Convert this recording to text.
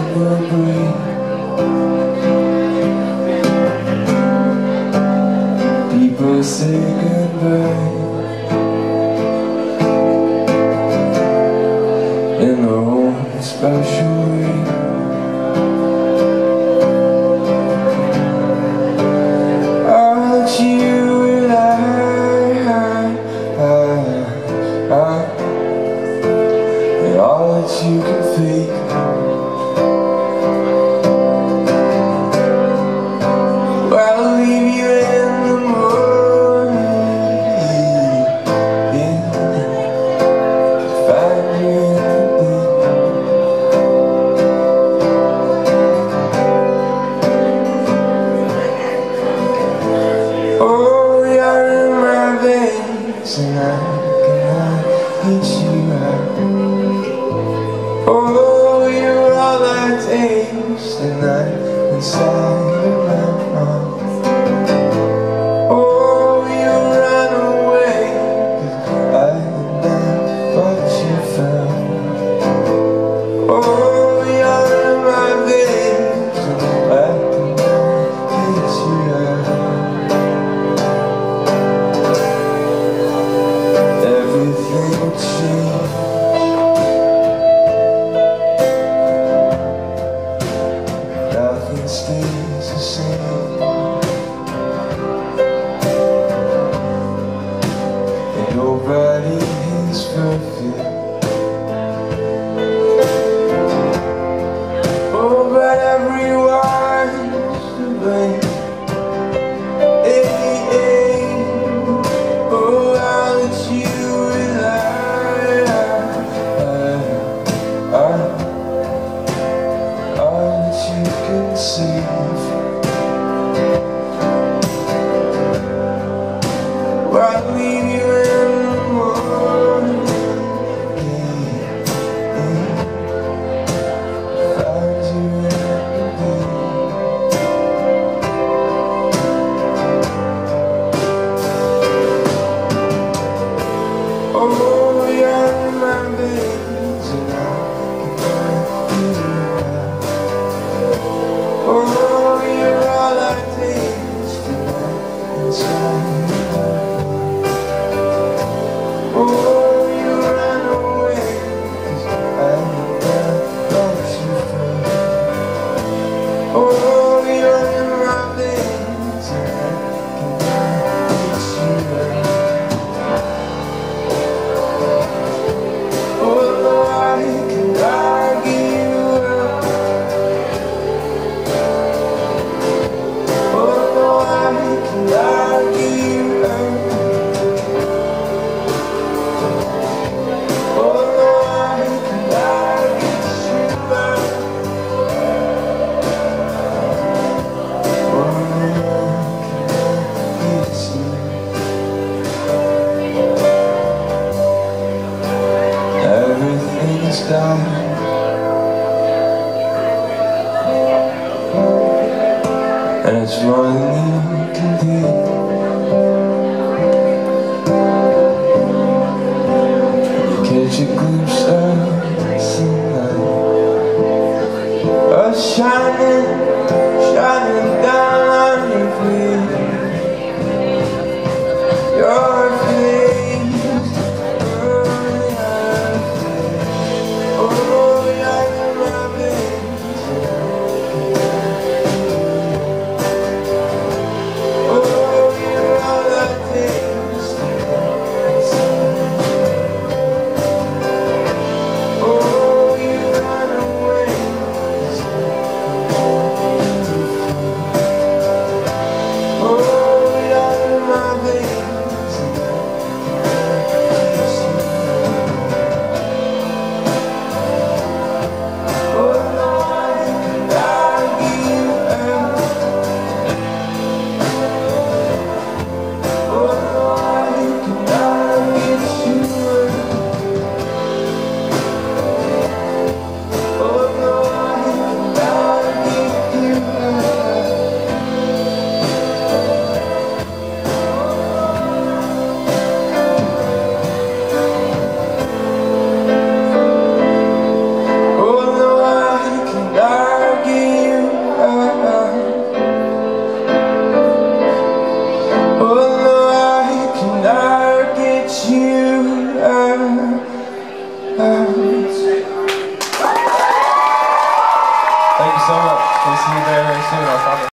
will breathe. People say goodbye in their own special way. I'll let you and all that you can fake. Well, I'll leave you in the morning, find you in the day. Oh, you're in my veins and I cannot get you out. Oh, you're all I taste tonight inside of my mouth. Oh, you ran away 'cause I had not what you found. Oh, you're in my veins and I cannot get you out. Everything will change. Nothing stays the same, and nobody is perfect. Oh, but everyone's to blame. Hey, hey. Oh, I'll let you rely. All that you can save. Well, I'll leave you in the morning, find you in the day. Oh, you're in my veins and I cannot get you out. Oh, you're all I taste tonight inside. Oh, you ran away 'cause I had not what you found. Oh, you're in my veins and I cannot get you out. Oh, no, I cannot get you out. Oh, no, I cannot get you out. Oh, no, I cannot get you out. Oh, no, I cannot get you. Everything's done, and it's more than you can do. You catch a glimpse of sunlight, shining down on your face. Your face, oh, you're in my veins. Oh, you're all I taste. Oh, you run away. we'll see you very, very soon. I'll stop it.